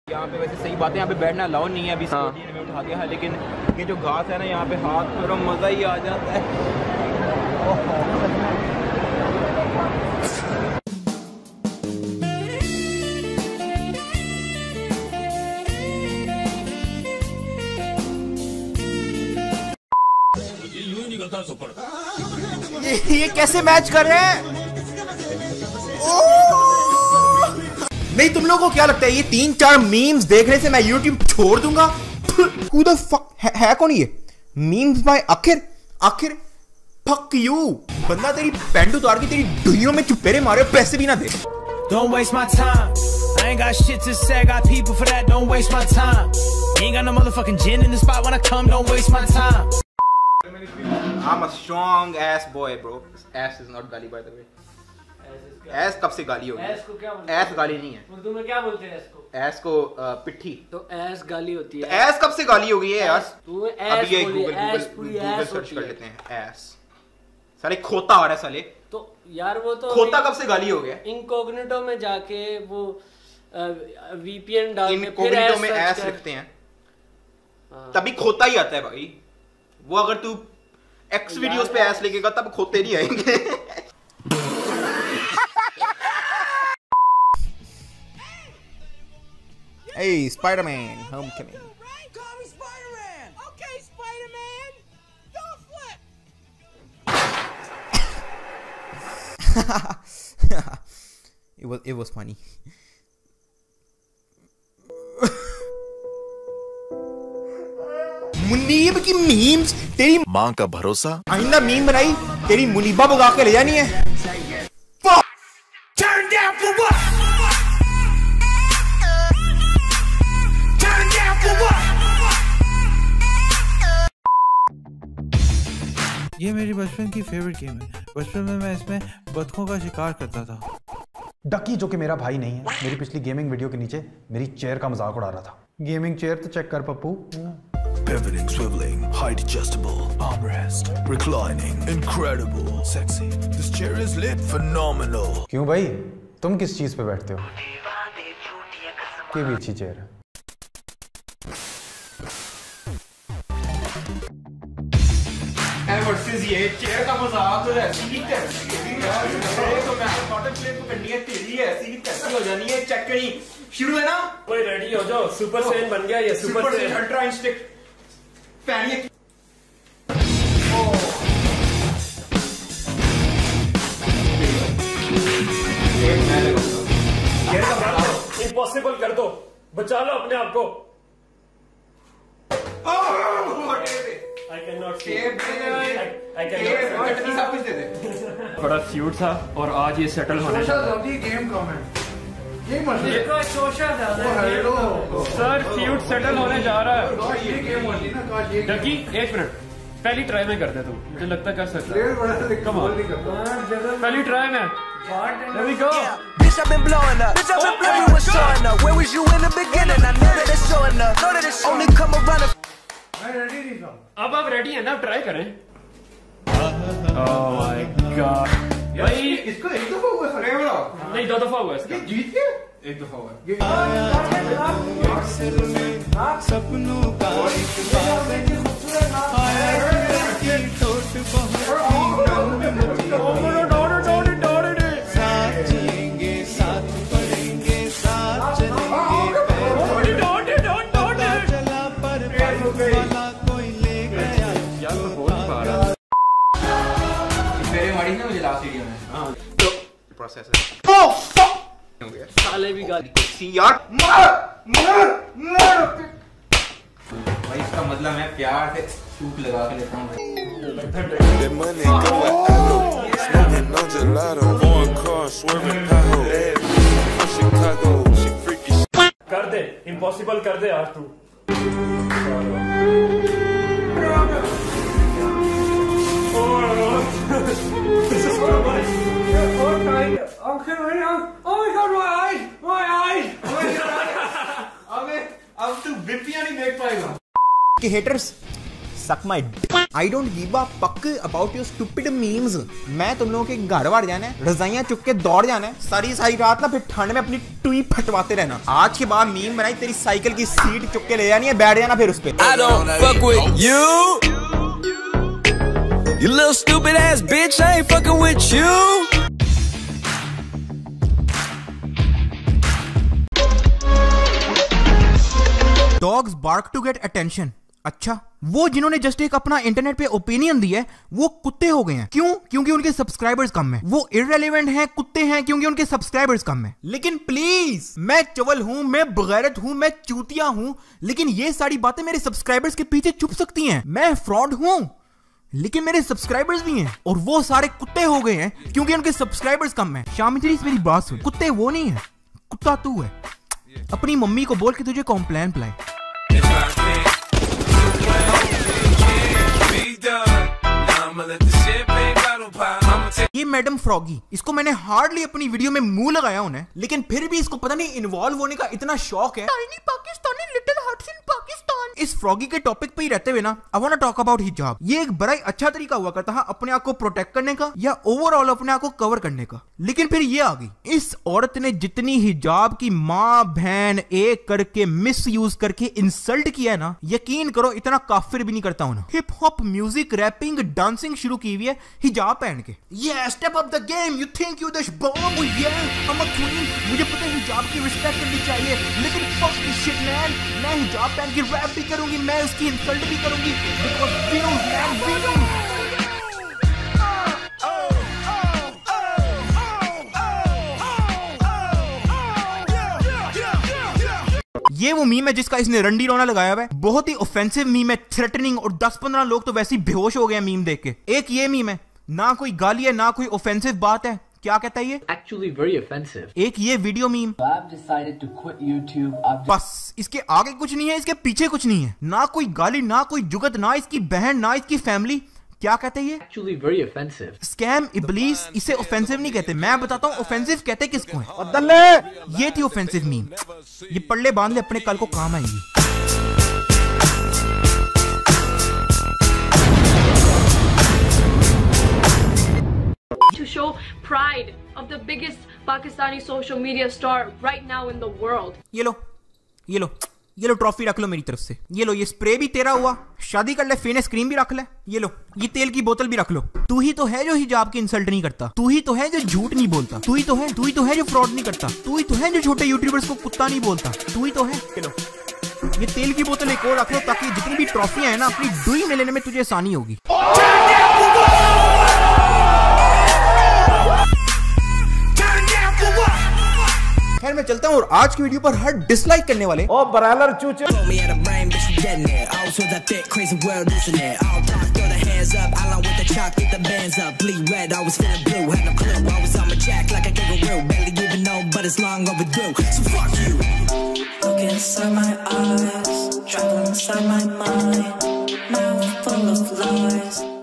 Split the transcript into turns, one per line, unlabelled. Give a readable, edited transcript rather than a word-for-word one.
यहाँ पे वैसे सही बात है, यहाँ पे बैठना अलाउ नहीं है अभी। हाँ। में उठा दिया है, लेकिन ये जो घास है ना यहाँ पे हाथ पर मज़ा ही आ जाता है।
ये कैसे मैच कर रहे हैं? नहीं, तुम लोगों को क्या लगता है ये 3-4 मीम्स देखने से मैं YouTube छोड़ दूंगा? Who the fuck है कौन ये? मीम्स बाय आखिर फक यू। बंदा तेरी पैंट उतार के तेरी दुनिया में चुपेरे मारे, पैसे भी ना दे।
Don't waste my time. I ain't got shit to say. I got people for that. Don't waste my time. You ain't got no motherfucking gin in the spot when I come. Don't waste my time.
I'm a strong ass boy, bro. Ass is not गाली, by the way. ऐस कब से गाली होगी? ऐस को क्या बोलते हैं? ऐस गाली नहीं है।
उर्दू में क्या बोलते हैं ऐस को?
ऐस को पिट्ठी।
तो ऐस गाली होती है।
ऐस कब से गाली होगी है यार?
तू ऐस
अभी ये गूगल सर्च कर लेते हैं। ऐस साले खोता आ रहा है साले।
तो यार वो तो
खोता कब से गाली हो गया?
इनकॉग्निटो में जाके वो वीपीएन डाल के
इनकॉग्निटो में ऐस लिखते हैं तभी खोता ही आता है भाई। वो अगर तू एक्स वीडियोस पे ऐस लिखेगा तब खोते नहीं आएंगे।
Hey, Spider-Man, homecoming.
Call me Spider-Man. Okay, Spider-Man. Don't flip.
It was funny. Munib की मीम्स तेरी
माँ का भरोसा।
आइंदा मीम बनाई तेरी मुनीबा भगा के ले जानी है।
Turn down for what? Turn down for what?
ये मेरी बचपन की फेवरेट गेम है। बचपन में मैं इसमें बतखों का शिकार करता था।
डकी जो कि मेरा भाई नहीं है, मेरी पिछली गेमिंग वीडियो के नीचे मेरी चेयर का मजाक उड़ा रहा था। गेमिंग चेयर तो चेक कर Pappu.
Pivoting, swiveling, height adjustable, armrest, reclining, incredible, sexy. This chair is lit, phenomenal.
क्यों भाई, तुम किस चीज पे बैठते हो? ये भी अच्छी चेयर है।
वर्सेस ये चेयर का मजाक तो ऐसी ही कैसी तो मैं कॉटन प्लेट को करनी है तेरी ऐसी ही कैसी हो जानी है। चेक करी शुरू है ना?
कोई रेडी हो जाओ, सुपर सेन बन गया ये। सुपर सेन
अल्ट्रा इंस्टिंक्ट पहनिए।
इम्पॉसिबल कर दो, बचा लो अपने आप को। I cannot see. I cannot see.
बड़ा क्यूट था और आज ये सेटल होने जा रहा है।
देखो सोशल
सर क्यूट सेटल होने जा रहा है। डकी एक मिनट, पहली ट्राई में कर दे तू, मुझे लगता कर सकता है। कम ऑन, पहली ट्राई में। There we go.
Bitch, I've been blowing up. Bitch, I've been everyone's showing up. Where was you in the beginning? I know that it's showing up. Know that it's only come around.
अब आप ready हैं ना? Try करें। Oh my God. भाई
इसको एक दफा हुआ है
नहीं, 2 दफा हुआ इसका।
जीत गया? एक दफा हुआ
सपनों का
मुझे लास्ट वीडियो में तो प्रोसेस है। हो गया
साले भी गाली
सी यार। मार भाई इसका मतलब मैं प्यार से सूप लगा के लेता हूँ।
कर दे, इम्पॉसिबल कर दे आज तू।
This is so much. Oh my God, my eyes, my eyes.
अब तू विपियां नहीं देख पाएगा।
कि haters suck my I don't give a fuck about your stupid memes. मैं तुम लोगों के घर बार जाना है, रजाइयां चुक के दौड़ जाना है, सारी रात ना फिर ठंड में अपनी टुई फटवाते रहना। आज के बाद मीम बनाई, तेरी साइकिल की सीट चुक के ले जानी है, बैठ जाना फिर उस पे।
I don't fuck with you. You little stupid ass bitch, I ain't fucking with you.
Dogs bark to get attention. अच्छा, वो जिन्होंने जस्ट एक अपना इंटरनेट पे ओपिनियन दिया है वो कुत्ते हो गए हैं। क्यों? क्योंकि उनके सब्सक्राइबर्स कम है। वो इररेलेवेंट हैं, कुत्ते हैं क्योंकि उनके सब्सक्राइबर्स कम है। लेकिन प्लीज, मैं चवल हूं, मैं बगैरत हूं, मैं चूतिया हूं, लेकिन ये सारी बातें मेरे सब्सक्राइबर्स के पीछे छुप सकती हैं। मैं फ्रॉड हूं लेकिन मेरे सब्सक्राइबर्स भी हैं, और वो सारे कुत्ते हो गए हैं क्योंकि उनके सब्सक्राइबर्स कम है। शामित्री, मेरी बात सुन, कुत्ते वो नहीं है, कुत्ता तू है। अपनी मम्मी को बोल के तुझे कॉम्प्लेन पिलाए। ये मैडम फ्रॉगी, इसको मैंने हार्डली अपनी वीडियो में मुंह लगाया उन्हें, लेकिन फिर भी इसको पता नहीं इन्वॉल्व होने का इतना शौक है। Tiny Pakistani little hearts in Pakistan. इस फ्रॉगी के टॉपिक पे ही रहते हुए ना, I want to talk about हिजाब। ये एक बड़ा ही अच्छा तरीका हुआ करता है अपने आप को प्रोटेक्ट करने का या ओवरऑल अपने आप को कवर करने का, लेकिन फिर ये आ गई। इस औरत ने जितनी हिजाब की माँ बहन एक करके मिस यूज करके इंसल्ट किया है ना, यकीन करो इतना काफिर भी नहीं करता उन्हें। Hip hop, music, rapping, dancing शुरू की हुई है हिजाब पहन के। Step up the game, you think you this bomb, I'm a queen। मुझे पता है हिजाब की रिस्पेक्ट करनी चाहिए, लेकिन fuck this shit man, मैं हिजाब पहन के रैप भी करूंगी, मैं उसकी इंसल्ट भी करूंगी, because views man, views। ये वो मीम है जिसका इसने रंडी रोना लगाया हुआ है। बहुत ही ऑफेंसिव मीम है, थ्रेटनिंग, और 10-15 लोग तो वैसे ही बेहोश हो गए मीम देख के। एक ये मीम है, ना कोई गाली है ना कोई ऑफेंसिव बात है। क्या कहता है ये?
Actually very offensive.
एक ये video meme.
I've decided to quit YouTube.
बस इसके आगे कुछ नहीं है, इसके पीछे कुछ नहीं है, ना कोई गाली ना कोई जुगत, ना इसकी बहन ना इसकी फैमिली। क्या कहते हैं ये?
Actually very offensive.
स्कैम, इब्लीस, इसे ऑफेंसिव नहीं कहते। मैं बताता हूँ ऑफेंसिव कहते किसको है। ये थी ऑफेंसिव मीम। ये पल्ले बांध ले, अपने कल को काम आएंगी।
To show pride of the biggest Pakistani social media star right now in the world.
ये लो ट्रॉफी रख लो मेरी तरफ से। ये लो, ये स्प्रे भी तेरा हुआ, शादी कर ले, फेनेस क्रीम भी रख ले। ये लो, ये तेल की बोतल भी रख लो। तू ही तो है जो हिजाब की इंसल्ट नहीं करता, तू ही तो है जो झूठ नहीं बोलता, तू ही तो है जो फ्रॉड नहीं करता, तू ही तो है जो छोटे यूट्यूबर्स को कुत्ता नहीं बोलता, तू ही तो है। चलो, ये तेल की बोतल एक और रख लो ताकि जितनी भी ट्रॉफियां है ना अपनी डुई में लेने में तुझे आसानी होगी। खैर मैं चलता हूँ, और आज की वीडियो पर हर डिसलाइक करने वाले
ओ बरालर चूचे
Look inside my eyes, travel inside my mind, mouth full of lies.